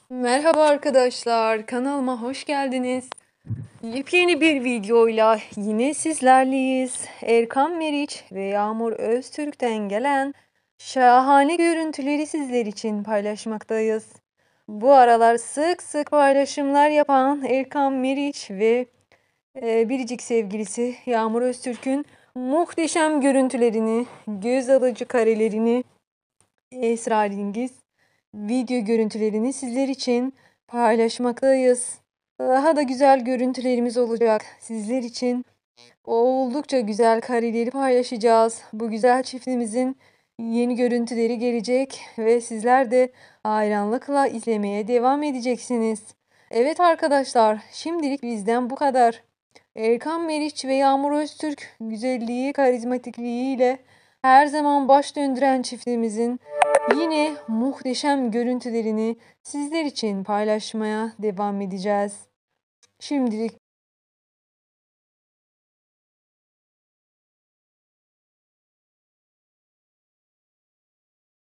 Merhaba arkadaşlar, kanalıma hoş geldiniz. Yepyeni bir videoyla yine sizlerleyiz. Erkan Meriç ve Yağmur Öztürk'ten gelen şahane görüntüleri sizler için paylaşmaktayız. Bu aralar sık sık paylaşımlar yapan Erkan Meriç ve biricik sevgilisi Yağmur Öztürk'ün muhteşem görüntülerini, göz alıcı karelerini, esrarengiz video görüntülerini sizler için paylaşmaktayız. Daha da güzel görüntülerimiz olacak sizler için. Oldukça güzel kareleri paylaşacağız. Bu güzel çiftimizin yeni görüntüleri gelecek ve sizler de hayranlıkla izlemeye devam edeceksiniz. Evet arkadaşlar, şimdilik bizden bu kadar. Erkan Meriç ve Yağmur Öztürk güzelliği, karizmatikliğiyle her zaman baş döndüren çiftimizin yine muhteşem görüntülerini sizler için paylaşmaya devam edeceğiz. Şimdilik